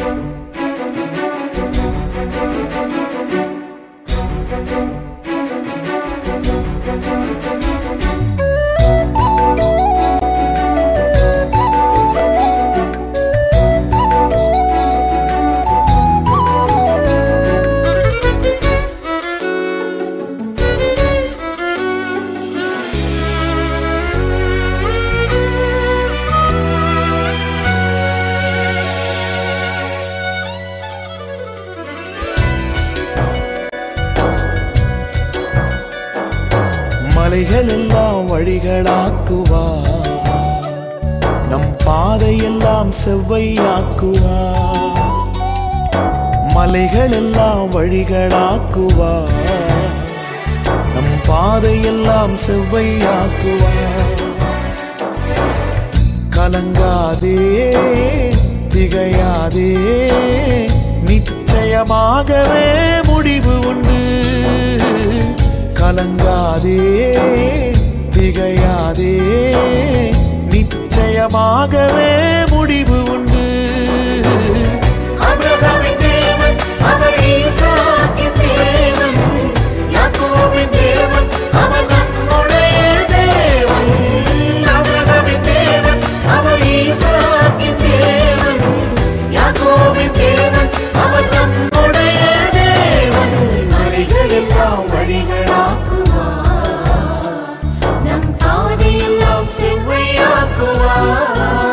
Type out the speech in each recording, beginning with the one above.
மலைகள் எல்லாம் வழிகளாக்குவார், நம் பாதையெல்லாம் செவ்வையாக்குவார். மலைகள் எல்லாம் வழிகளாக்குவார், நம் பாதையெல்லாம் செவ்வையாக்குவார். கலங்காதே திகையாதே, நிச்சயமாகவே முடிவு உண்டு. கலங்காதே திகையாதே, நிச்சயமாகவே முடிவு உண்டு. ஆபிரகாமின் தேவன் அவர், ஈசாக்கின் தேவன், யாக்கோபின் தேவன் அவர் நம்முடைய தேவன். ஆபிரகாமின் தேவன் அவர், ஈசாக்கின் தேவன், யாக்கோபின் தேவன் அவர் நம்முடைய தேவன். மலைகள் எல்லாம் வழிகளாக்குவார், நம் பாதையெல்லாம் செவ்வையாக்குவார்.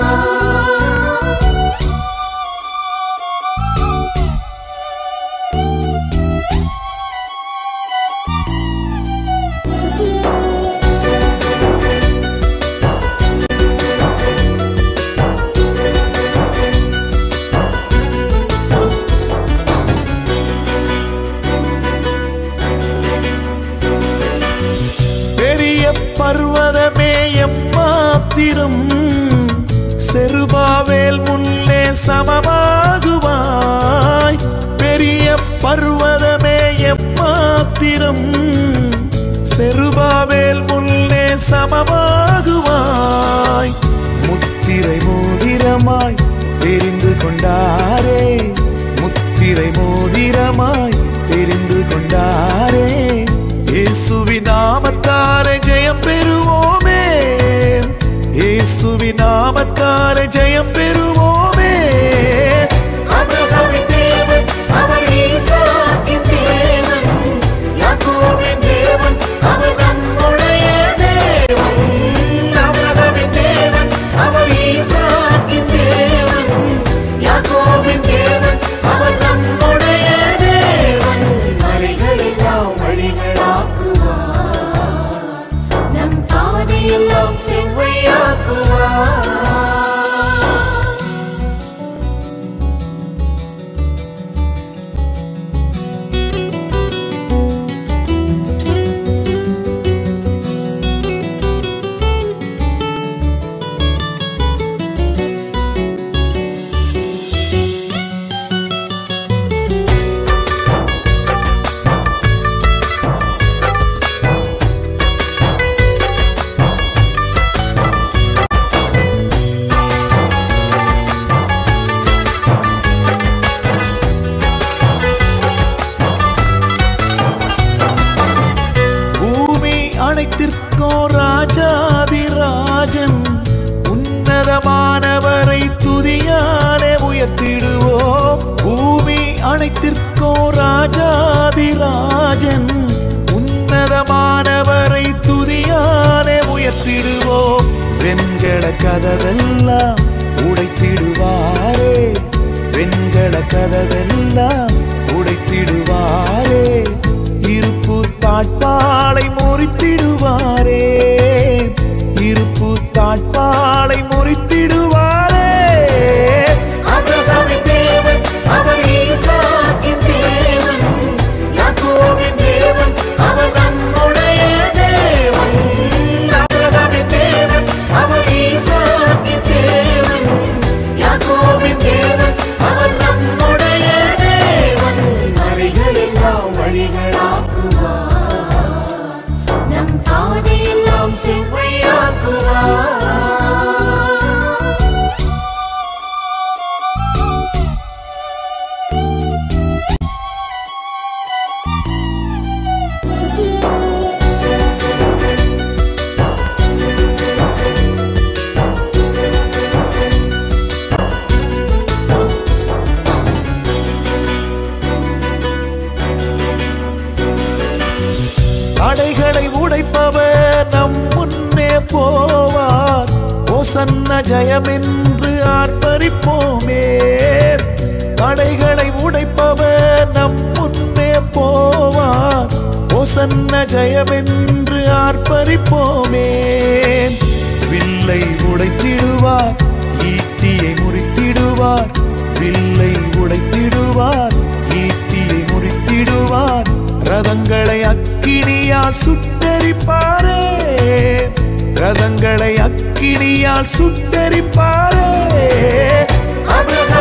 பர்வதமே எம்மாத்திரம், செருபாவேல் முன்னே சமமாகுவாய். பெரிய பர்வதமே எம்மாத்திரம், செருபாவேல் முன்னே சமமாகுவாய். முத்திரை மோதிரமாய் தெரிந்து கொண்டாரே, முத்திரை மோதிரமாய் தெரிந்து கொண்டாரே. இயேசுவின் நாமத்தாலே ஜெயம் பெறுவோமே, இயேசுவின் நாமத்தாலே ஜெயம் பெறுவோமே. ஆபிரகாமின் தேவன் அவர், ஈசாக்கின் தேவன், யாக்கோபின் தேவன் அவர் நம்முடைய தேவன். ஆபிரகாமின் தேவன் அவர், ஈசாக்கின் தேவன், யாக்கோபின் தேவன் அவர் நம்முடைய தேவன். மலைகள் எல்லாம் வழிகளாக்குவார், நம் பாதையெல்லாம் செவ்வையாக்குவார். அனைத்திற்கோ ராஜாதிராஜன், உன்னதமானவரை துதியாலே உயர்த்திடுவோம். பூமி அனைத்திற்கோ ராஜாதிராஜன், உன்னதமானவரை துதியாலே உயர்த்திடுவோம். வெண்கல கதவெல்லாம் உடைத்திடுவாரே, வெண்கல கதவெல்லாம் உடைத்திடுவாரே. இருப்பு தாட்பாளை முறித்திடுவாரே, இருப்பு தாட்பாளை முறித்திடுவாரே. ஆபிரகாமின் தேவன் அவர், ஈசாக்கின் தேவன், யாக்கோபின் தேவன் அவர் நம்முடைய தேவன். ஆபிரகாமின் தேவன் அவர், ஈசாக்கின் தேவன், யாக்கோபின் தேவன் அவர் நம்முடைய தேவன். மலைகள் எல்லாம் வழிகளாக்குவார், நம் பாதையெல்லாம் செவ்வையாக்குவார். ஓசன்ன ஜெயம் என்று ஆர்ப்பரிப்போமே. தடைகளை உடைப்பவர் நம் முன்னே போவார். ஓசன்ன ஜெயம் என்று ஆர்ப்பரிப்போமே. வில்லை உடைத்திடுவார், ஈட்டியை முறித்திடுவார். வில்லை உடைத்திடுவார், ஈட்டியை முறித்திடுவார். ரதங்களை அக்கினியால் சுட்டெரிப்பாரே. ரதங்களை அக்கினியால் சுட்டெரிப்பாரே.